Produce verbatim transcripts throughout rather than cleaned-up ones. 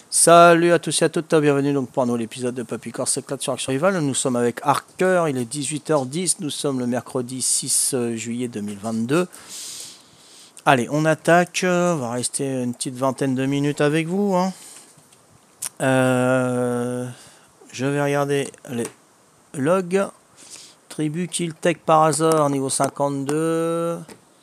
Salut à tous et à toutes, bienvenue donc pour un nouvel épisode de Papy Corse éclate sur Action Rival. Nous sommes avec Arker, il est dix-huit heures dix, nous sommes le mercredi six juillet deux mille vingt-deux. Allez, on attaque, on va rester une petite vingtaine de minutes avec vous. Hein. Euh, je vais regarder les logs. Tribu Kill Tech par hasard, niveau cinquante-deux.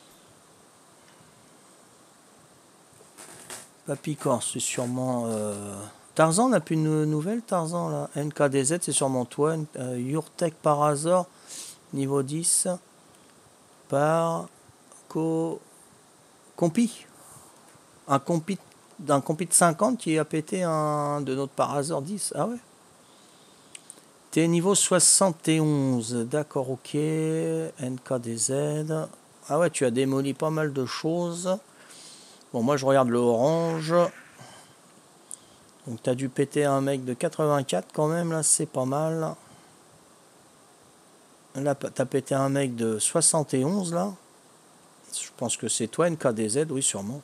Papy Corse, c'est sûrement... Euh... Tarzan n'a plus de nouvelles, Tarzan, là. N K D Z, c'est sûrement toi. Euh, Yurtech par hasard, niveau dix. Par... Co... Compi. Un compi d'un compi de cinquante qui a pété un de notre par hasard dix. Ah ouais. T'es niveau soixante et onze. D'accord, ok. N K D Z. Ah ouais, tu as démoli pas mal de choses. Bon, moi je regarde le orange. Donc tu as dû péter un mec de quatre-vingt-quatre quand même, là c'est pas mal. Là tu as pété un mec de soixante et onze là. Je pense que c'est toi N K D Z, oui sûrement.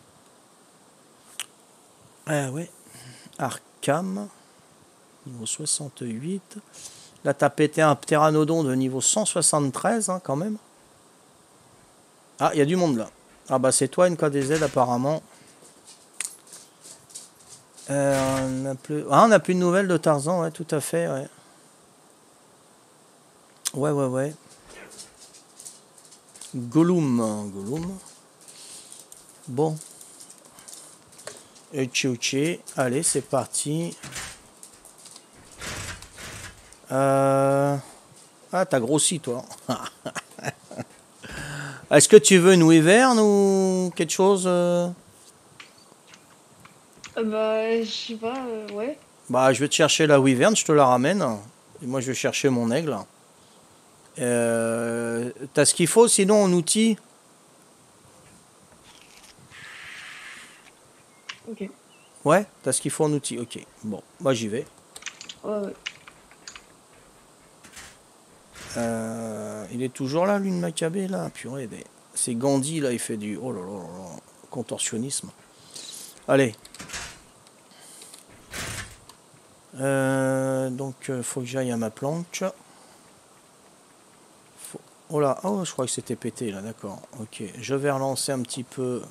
Ah ouais. Arkham, niveau soixante-huit. Là tu as pété un pteranodon de niveau cent soixante-treize hein, quand même. Ah, il y a du monde là. Ah bah c'est toi N K D Z apparemment. Euh, on n'a plus... Ah, on n'a plus de nouvelles de Tarzan, ouais, tout à fait, ouais. Ouais, ouais, ouais. Gollum, Gollum. Bon. Et tché, allez, c'est parti. Euh... Ah, t'as grossi, toi. Est-ce que tu veux une wyvern ou quelque chose euh... Euh, bah, je sais pas, euh, ouais. Bah, je vais te chercher la wyvern, je te la ramène. Et moi, je vais chercher mon aigle. Euh... T'as ce qu'il faut, sinon, en outil. Ok. Ouais, t'as ce qu'il faut en outil. Ok, bon, moi j'y vais. Ouais, ouais. Euh, il est toujours là, Lune Maccabée, là. Purée, c'est Gandhi, là, il fait du... Oh là là là, contorsionnisme. Allez. Euh, donc, euh, faut que j'aille à ma planche. Faut... Oh là, oh, je crois que c'était pété, là, d'accord. Ok, je vais relancer un petit peu...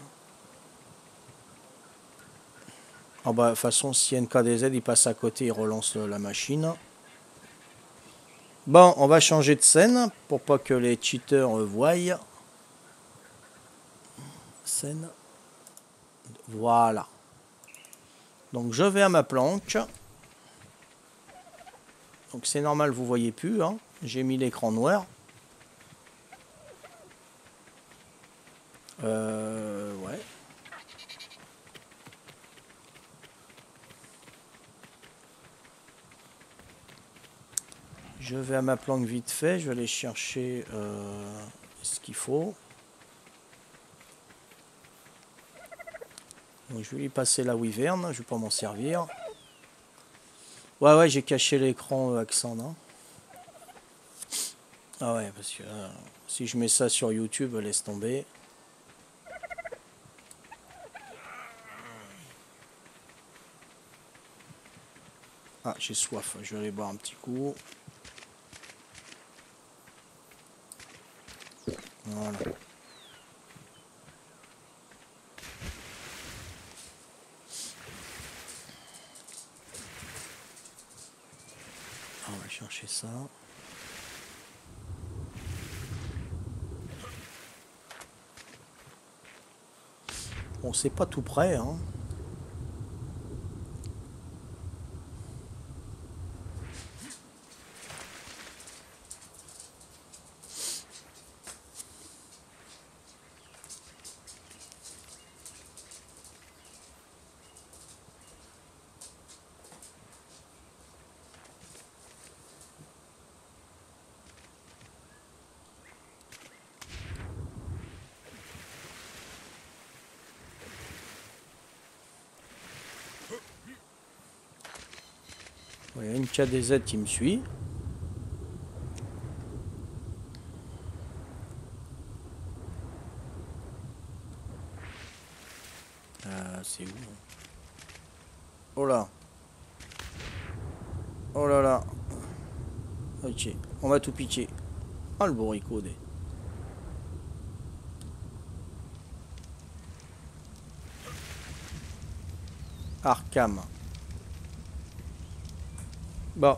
Ah bah, de toute façon, si N K D Z, il passe à côté, il relance la machine. Bon, on va changer de scène, pour pas que les cheaters voient. Scène. Voilà. Donc je vais à ma planche. Donc c'est normal, vous voyez plus. Hein. J'ai mis l'écran noir. Euh, ouais. Je vais à ma planque vite fait. Je vais aller chercher euh, ce qu'il faut. Donc je vais lui passer la wyvern. Je vais pas m'en servir. Ouais, ouais, j'ai caché l'écran euh, accent. Hein. Ah ouais, parce que euh, si je mets ça sur YouTube, laisse tomber. Ah, j'ai soif. Je vais aller boire un petit coup. Voilà. On va chercher ça. Bon, c'est pas tout près, hein. Il y a une K D Z qui me suit. Euh, c'est où? Oh là. Oh là là. Ok, on va tout piquer. Ah, le bourricot des... Arkham. Bon.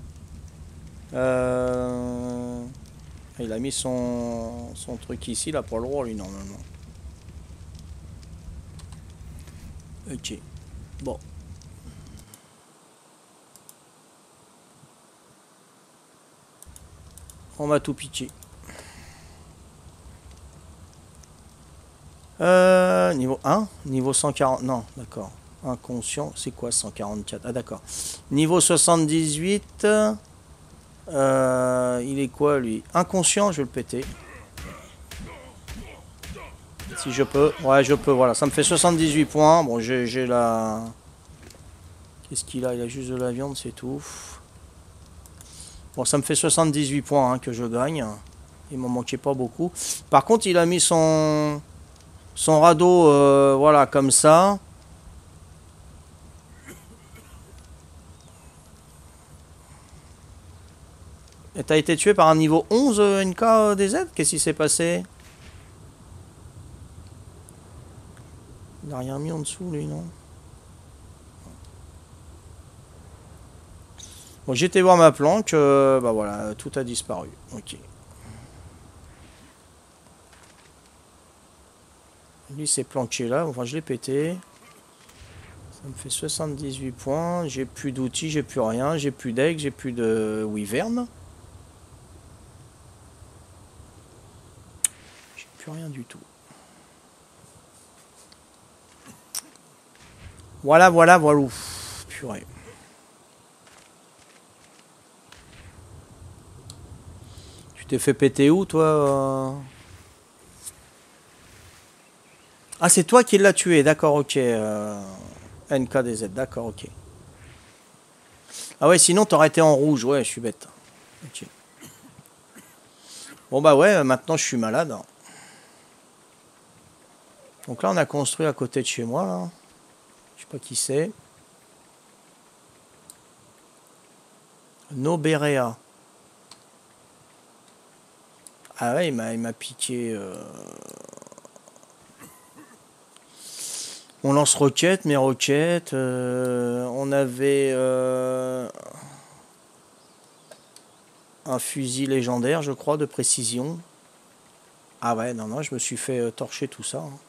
Euh... Il a mis son, son truc ici, là, pour le roi, lui, normalement. Ok. Bon. On va tout pitcher. Euh, niveau un, niveau cent quarante, non, d'accord. Inconscient, c'est quoi cent quarante-quatre? Ah d'accord. Niveau soixante-dix-huit, euh, il est quoi lui? Inconscient, je vais le péter. Si je peux, ouais je peux, voilà, ça me fait soixante-dix-huit points. Bon, j'ai la... Qu'est-ce qu'il a? Il a juste de la viande, c'est tout. Bon, ça me fait soixante-dix-huit points hein, que je gagne. Il m'en manquait pas beaucoup. Par contre, il a mis son... Son radeau, euh, voilà, comme ça. Et t'as été tué par un niveau onze euh, N K euh, D Z? Qu'est-ce qui s'est passé? Il n'a rien mis en dessous, lui, non? Bon, j'étais voir ma planque, euh, bah voilà, tout a disparu. Ok. Lui, s'est planqué là, enfin, je l'ai pété. Ça me fait soixante-dix-huit points. J'ai plus d'outils, j'ai plus rien. J'ai plus d'aigle, j'ai plus de wyvern. J'ai plus rien du tout. Voilà, voilà, voilà. Purée. Tu t'es fait péter où, toi euh Ah, c'est toi qui l'as tué, d'accord, ok. Euh... N K D Z, d'accord, ok. Ah ouais, sinon t'aurais été en rouge, ouais, je suis bête. Ok. Bon bah ouais, maintenant je suis malade. Donc là on a construit à côté de chez moi, là. Je sais pas qui c'est. Noberea. Ah ouais, il m'a piqué... Euh... On lance roquettes, mes roquettes. Euh... On avait... Euh... Un fusil légendaire, je crois, de précision. Ah ouais, non, non, je me suis fait euh, torcher tout ça. Hein.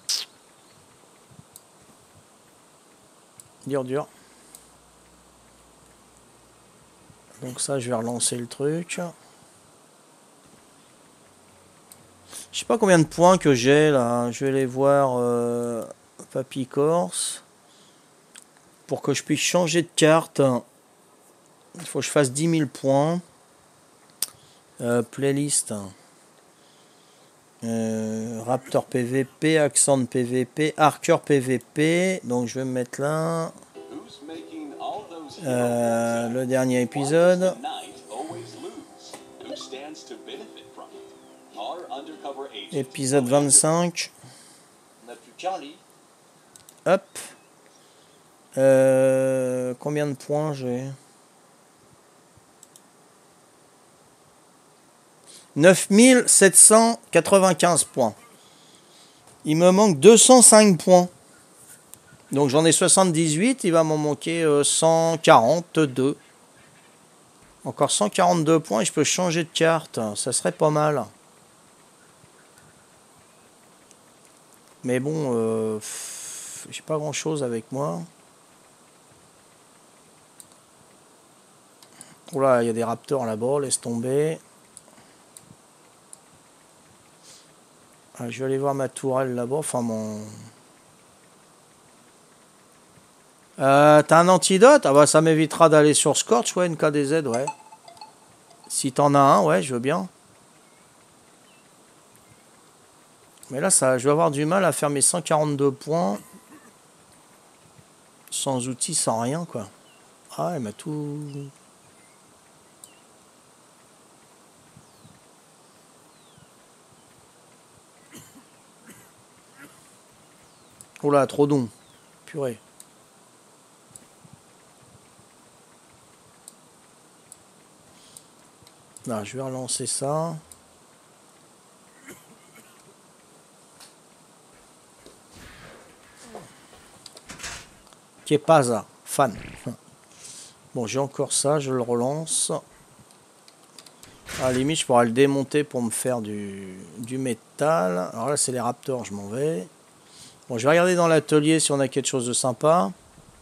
Dur, dur. Donc ça, je vais relancer le truc. Je sais pas combien de points que j'ai là. Je vais aller voir euh, Papy Corse. Pour que je puisse changer de carte, il faut que je fasse dix mille points. Euh, playlist. Euh, Raptor P V P, Accent P V P, Archer P V P. Donc je vais me mettre là. Euh, le dernier épisode. Épisode vingt-cinq. On n'a plus Charlie. Hop. Euh, combien de points j'ai? neuf mille sept cent quatre-vingt-quinze points. Il me manque deux cent cinq points. Donc j'en ai soixante-dix-huit, il va m'en manquer euh, cent quarante-deux. Encore cent quarante-deux points et je peux changer de carte. Ça serait pas mal. Mais bon, euh, j'ai pas grand chose avec moi. Oula, il y a des raptors là-bas, laisse tomber. Ah, je vais aller voir ma tourelle là-bas, enfin mon... Euh, T'as un antidote? Ah bah ça m'évitera d'aller sur Scorch, ouais, N K D Z, ouais. Si t'en as un, ouais, je veux bien. Mais là, ça, je vais avoir du mal à faire mes cent quarante-deux points. Sans outils, sans rien, quoi. Ah, il m'a tout... Oh là, trop don. Purée. Non, je vais relancer ça. Qui est pas ça, fan. Bon, j'ai encore ça, je le relance. À la limite, je pourrais le démonter pour me faire du, du métal. Alors là, c'est les raptors, je m'en vais. Bon, je vais regarder dans l'atelier si on a quelque chose de sympa.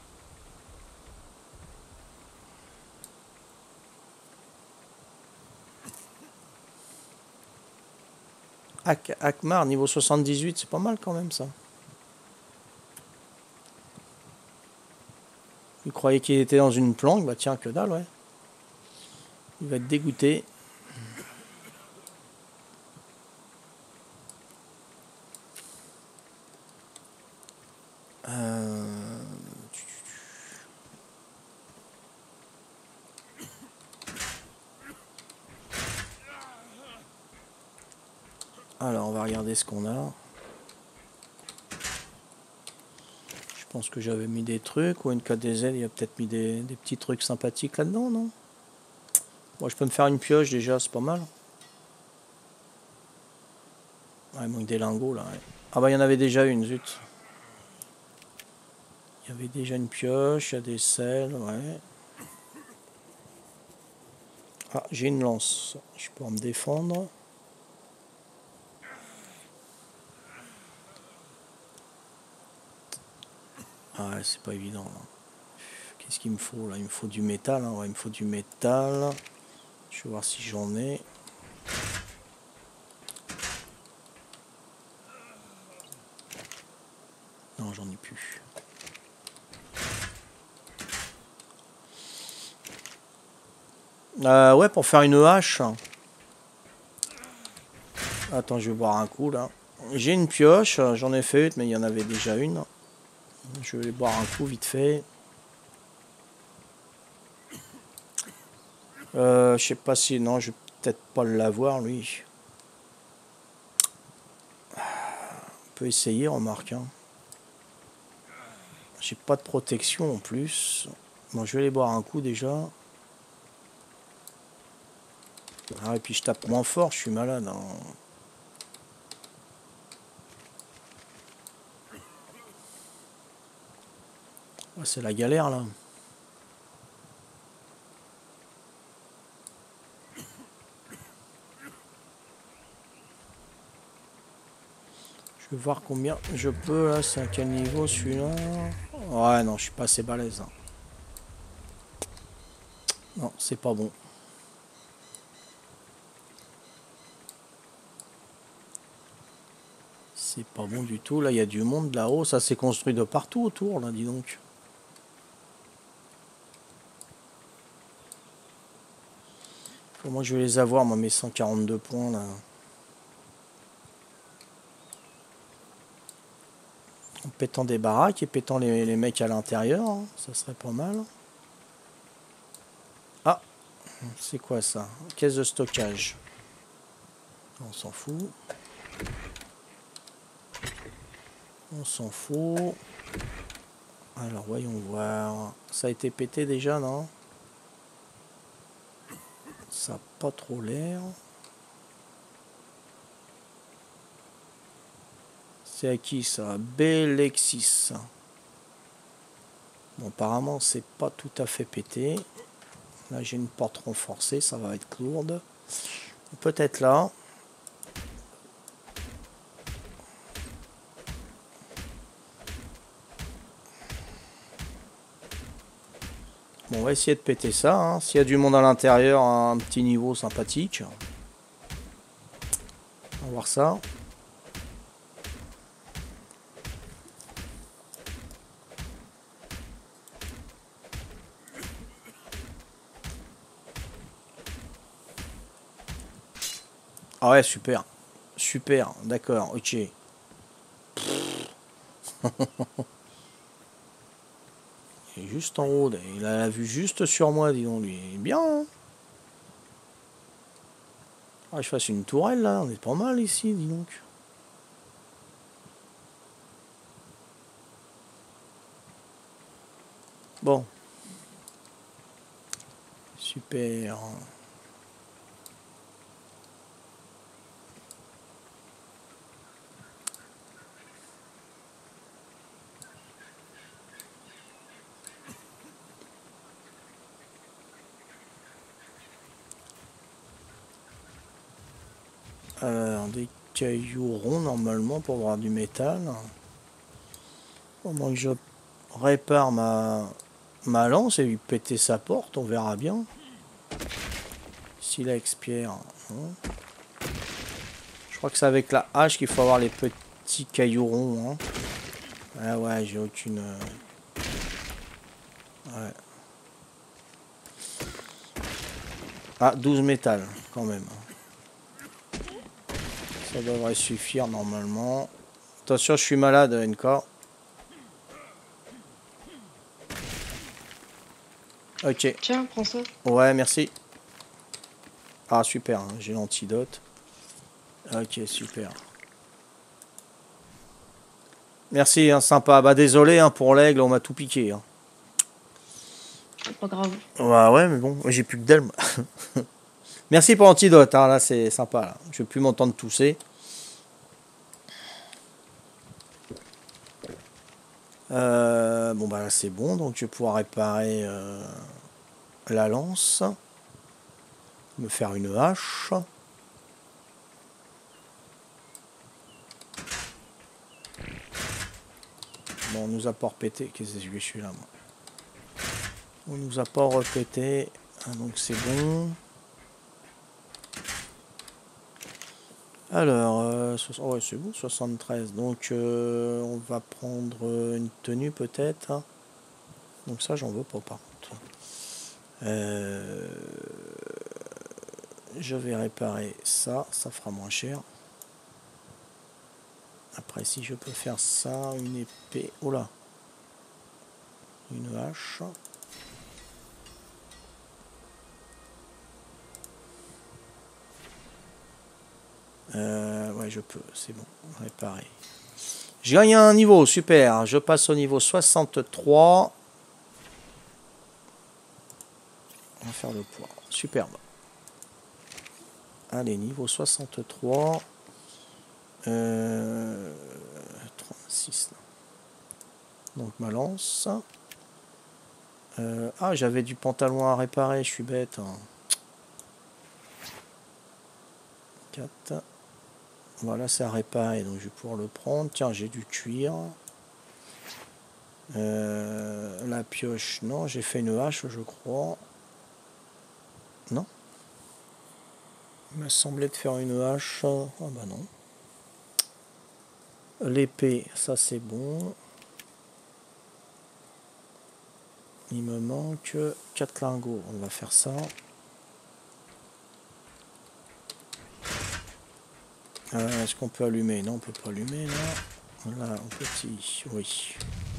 Ak Akmar, niveau soixante-dix-huit, c'est pas mal quand même ça. Il croyait qu'il était dans une planque, bah tiens, que dalle, ouais. Il va être dégoûté. Euh... Alors, on va regarder ce qu'on a. Je pense que j'avais mis des trucs. Ou une K D Z, il a peut-être mis des, des petits trucs sympathiques là-dedans, non? Moi, je peux me faire une pioche déjà, c'est pas mal. Ah, il manque des lingots là. Ouais. Ah bah, il y en avait déjà une, zut. Il y avait déjà une pioche, il y a des selles, ouais. Ah, j'ai une lance. Je peux me défendre. Ah ouais, c'est pas évident là. Qu'est-ce qu'il me faut là? Il me faut du métal, hein. Ouais, il me faut du métal. Je vais voir si j'en ai. Non, j'en ai plus. Euh, ouais, pour faire une hache. Attends, je vais boire un coup là. J'ai une pioche, j'en ai fait une, mais il y en avait déjà une. Je vais boire un coup vite fait. Euh, je sais pas si... Non, je vais peut-être pas l'avoir, lui. On peut essayer, remarque. Hein. J'ai pas de protection en plus. Bon, je vais aller boire un coup déjà. Ah, et puis je tape moins fort, je suis malade. Hein. Ouais, c'est la galère, là. Je vais voir combien je peux, là. C'est à quel niveau, celui-là? Ouais, non, je suis pas assez balèze. Hein. Non, c'est pas bon. C'est pas bon du tout. Là, il y a du monde là-haut. Ça s'est construit de partout autour, là, dis donc. Moi, je vais les avoir, moi, mes cent quarante-deux points, là. En pétant des baraques et pétant les, les mecs à l'intérieur, hein, ça serait pas mal. Ah, c'est quoi ça? Caisse de stockage. On s'en fout. On s'en fout. Alors, voyons voir. Ça a été pété déjà, non? Ça n'a pas trop l'air. C'est à qui ça? Belexis. Bon, apparemment, c'est pas tout à fait pété. Là, j'ai une porte renforcée, ça va être lourde. Peut-être là. Bon, on va essayer de péter ça. Hein. S'il y a du monde à l'intérieur, à un petit niveau sympathique. On va voir ça. Ah ouais, super. Super, d'accord, ok. Il est juste en haut, il a la vue juste sur moi, dis donc, lui. Il est bien, hein. Ah, je fasse une tourelle, là, on est pas mal ici, dis donc. Bon. Super. Alors, des cailloux ronds normalement pour avoir du métal. Pendant que je répare ma, ma lance et lui péter sa porte, on verra bien. Silex, pierre. Hein. Je crois que c'est avec la hache qu'il faut avoir les petits cailloux ronds. Hein. Ah ouais, j'ai aucune... Ouais. Ah, douze métal, quand même. Ça devrait suffire normalement. Attention, je suis malade, N K. Ok. Tiens, prends ça. Ouais, merci. Ah, super, hein, j'ai l'antidote. Ok, super. Merci, hein, sympa. Bah, désolé hein, pour l'aigle, on m'a tout piqué. Hein. Pas grave. Ouais, ouais, mais bon, j'ai plus que d'elle. Merci pour l'antidote, hein, là, c'est sympa. Là. Je vais plus m'entendre tousser. Euh, bon, bah là, c'est bon, donc je vais pouvoir réparer euh, la lance. Me faire une hache. Bon, on nous a pas repété. Qu'est-ce que je suis là, moi? On nous a pas repété. Ah, donc c'est bon. Alors, euh, oh ouais, c'est bon, soixante-treize. Donc, euh, on va prendre une tenue peut-être. Donc ça, j'en veux pas par contre. Euh, je vais réparer ça. Ça fera moins cher. Après, si je peux faire ça, une épée. Oh là. Une hache. Euh, ouais, je peux, c'est bon, réparer. J'ai gagné un niveau, super. Je passe au niveau soixante-trois. On va faire le poids, superbe. Allez, niveau soixante-trois. Euh, trente-six. Donc ma lance. Euh, ah, j'avais du pantalon à réparer, je suis bête. Hein. quatre. Voilà, c'est à réparer, donc je vais pouvoir le prendre. Tiens, j'ai du cuir. Euh, la pioche, non, j'ai fait une hache, je crois. Non. Il m'a semblé de faire une hache. Ah bah non. L'épée, ça c'est bon. Il me manque quatre lingots. On va faire ça. Euh, Est-ce qu'on peut allumer? Non, on peut pas allumer là. Voilà, en petit, oui.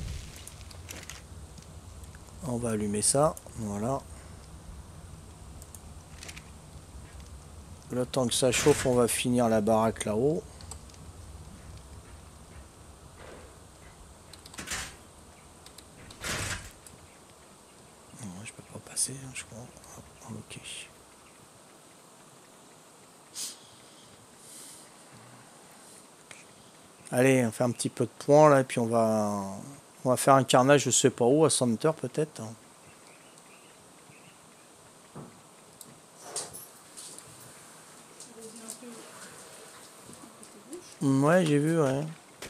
On va allumer ça. Voilà. Le temps que ça chauffe, on va finir la baraque là-haut. Je peux pas passer, hein, je crois. Ok. Allez, on fait un petit peu de points là, et puis on va, on va faire un carnage, je sais pas où, à Center peut-être. Ouais, j'ai vu, ouais.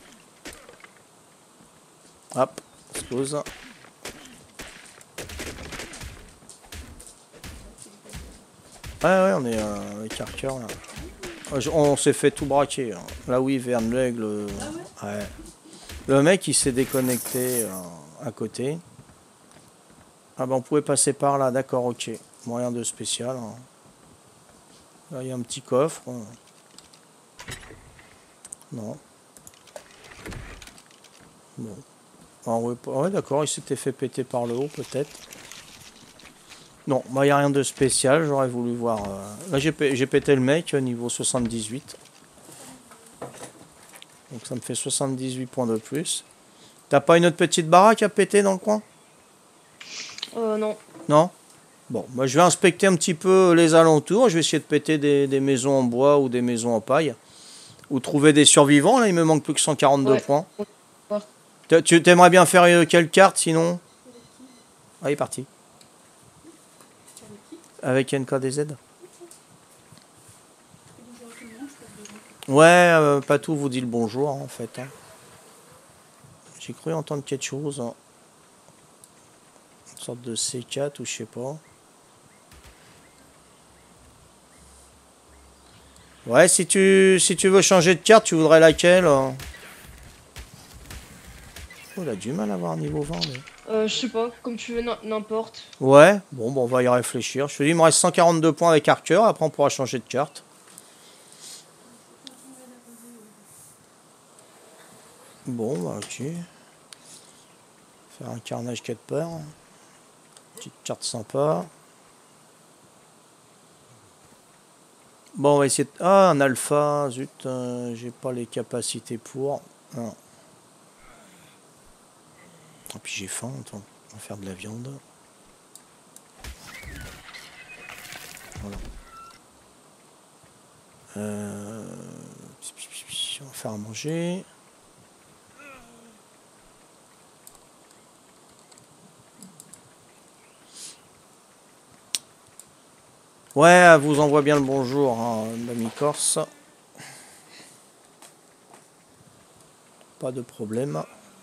Hop, explose. Ouais, ouais, on est euh, avec Harker là. On s'est fait tout braquer. Hein. Là oui, vers l'aigle. Euh, ah ouais. Ouais. Le mec il s'est déconnecté euh, à côté. Ah ben on pouvait passer par là, d'accord, ok. Bon, rien de spécial. Hein. Là il y a un petit coffre. Non. Bon. Ah, ouais, ouais d'accord, il s'était fait péter par le haut peut-être. Non, il bah, n'y a rien de spécial, j'aurais voulu voir. Euh... Là j'ai pété le mec niveau soixante-dix-huit. Donc ça me fait soixante-dix-huit points de plus. T'as pas une autre petite baraque à péter dans le coin? Euh, non. Non? Bon, moi je vais inspecter un petit peu les alentours. Je vais essayer de péter des, des maisons en bois ou des maisons en paille. Ou trouver des survivants. Là, il me manque plus que cent quarante-deux ouais. points. Ouais. Tu t'aimerais bien faire quelle carte sinon? Ah, il est parti. Avec N K D Z. Ouais, euh, Patou vous dit le bonjour, hein, en fait. Hein. J'ai cru entendre quelque chose. Hein. Une sorte de C quatre ou je sais pas. Ouais, si tu, si tu veux changer de carte, tu voudrais laquelle hein? Oh, il a du mal à avoir un niveau vingt. Mais... Euh, je sais pas, comme tu veux, n'importe. Ouais, bon, bon, on va y réfléchir. Je te dis, il me reste cent quarante-deux points avec Archer. Après, on pourra changer de carte. Bon, bah, ok. Faire un carnage quatre paires. Petite carte sympa. Bon, on va essayer de... Ah, un alpha. Zut, euh, j'ai pas les capacités pour. Non. Et puis j'ai faim, attends. On va faire de la viande. Voilà. Euh... On va faire à manger. Ouais, elle vous envoie bien le bonjour, hein, l'ami Corse. Pas de problème.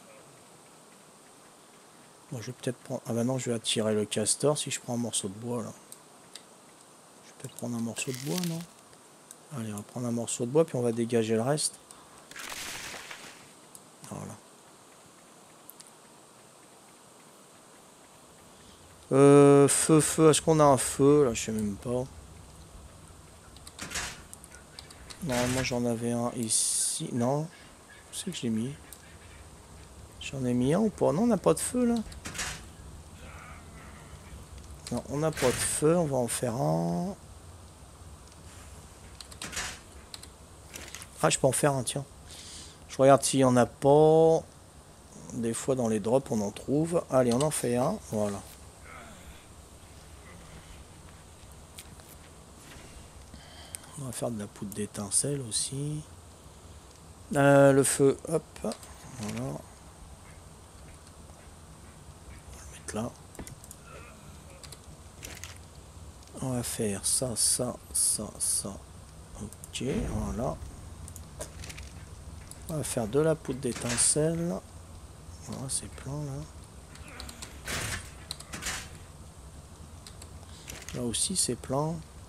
Bon, je vais peut-être prendre... Ah bah non, je vais attirer le castor si je prends un morceau de bois, là. Je vais peut-être prendre un morceau de bois, non? Allez, on va prendre un morceau de bois, puis on va dégager le reste. Voilà. Euh, feu, feu, est-ce qu'on a un feu? Là, je sais même pas. Normalement, j'en avais un ici. Non, c'est que j'ai mis. J'en ai mis un ou pas? Non, on n'a pas de feu, là. Non, on n'a pas de feu, on va en faire un. Ah, je peux en faire un, tiens. Je regarde s'il n'y en a pas. Des fois, dans les drops, on en trouve. Allez, on en fait un. Voilà. On va faire de la poudre d'étincelle aussi. Euh, le feu, hop. Voilà. On va le mettre là. On va faire ça, ça, ça, ça. Ok, voilà. On va faire de la poudre d'étincelle. Voilà, c'est plein là. Là aussi, c'est plein.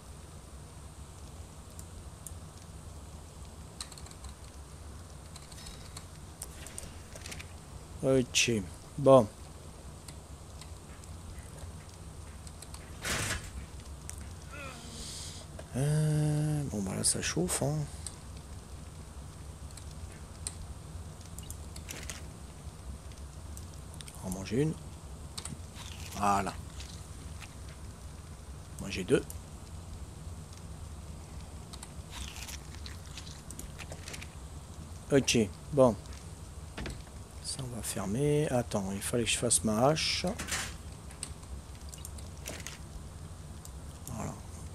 Ok, bon. Euh, bon, bah là, ça chauffe. Hein. On va en manger une. Voilà. Moi, j'ai deux. Ok, bon. Ça, on va fermer. Attends, il fallait que je fasse ma hache. Voilà.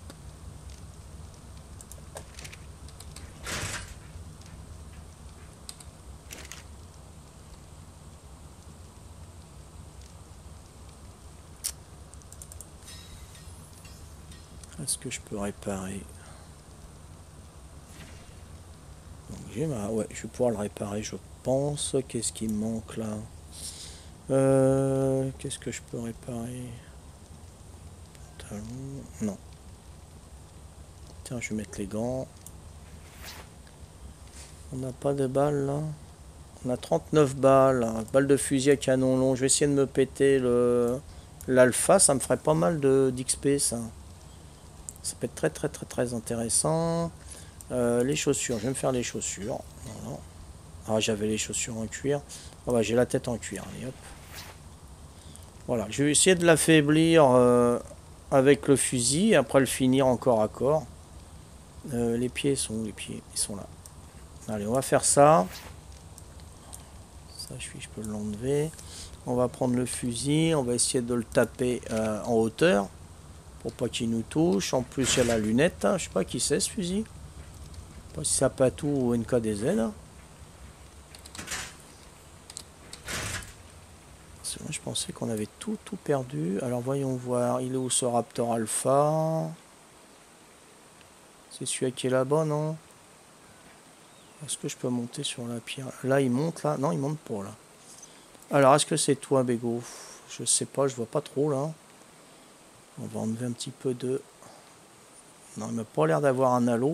Est-ce que je peux réparer? Donc j'ai ma... Ouais, je vais pouvoir le réparer, je pense. Qu'est-ce qui me manque là? Euh... Qu'est-ce que je peux réparer? Pantalon... Non. Tiens, je vais mettre les gants. On n'a pas de balles là. On a trente-neuf balles. Hein. Balles de fusil à canon long. Je vais essayer de me péter le l'alpha. Ça me ferait pas mal de d'X P ça. Ça peut être très très très très intéressant. Euh, les chaussures. Je vais me faire les chaussures. Voilà. Ah, j'avais les chaussures en cuir. Ah bah, j'ai la tête en cuir. Allez, hop. Voilà. Je vais essayer de l'affaiblir euh, avec le fusil. Et après le finir encore à corps. Euh, les pieds sont où les pieds? Ils sont là. Allez, on va faire ça. Ça, je, je peux l'enlever. On va prendre le fusil. On va essayer de le taper euh, en hauteur. Pour pas qu'il nous touche. En plus, il y a la lunette. Hein. Je sais pas qui c'est ce fusil. Je sais pas si c'est Patou ou N K D Z. Là. Moi, je pensais qu'on avait tout, tout perdu. Alors, voyons voir. Il est où ce Raptor Alpha? C'est celui qui est là-bas, non? Est-ce que je peux monter sur la pierre? Là, il monte, là. Non, il monte pas, là. Alors, est-ce que c'est toi, Bégo? Je sais pas, je vois pas trop, là. On va enlever un petit peu de... Non, il m'a pas l'air d'avoir un halo.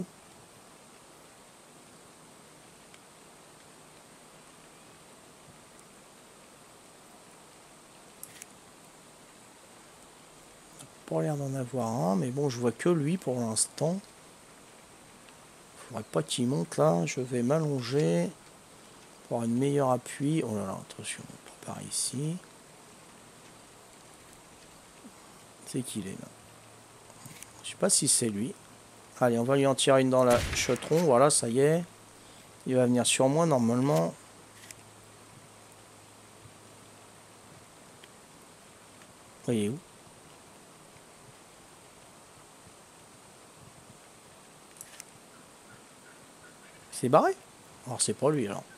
Pas l'air d'en avoir un, mais bon, je vois que lui pour l'instant. Faudrait pas qu'il monte là. Je vais m'allonger pour avoir une meilleure appui. Oh là là, attention, on prépare ici. C'est qu'il est là. Je sais pas si c'est lui. Allez, on va lui en tirer une dans la chetron. Voilà, ça y est. Il va venir sur moi normalement. Vous voyez où? C'est barré? Alors c'est pas lui alors.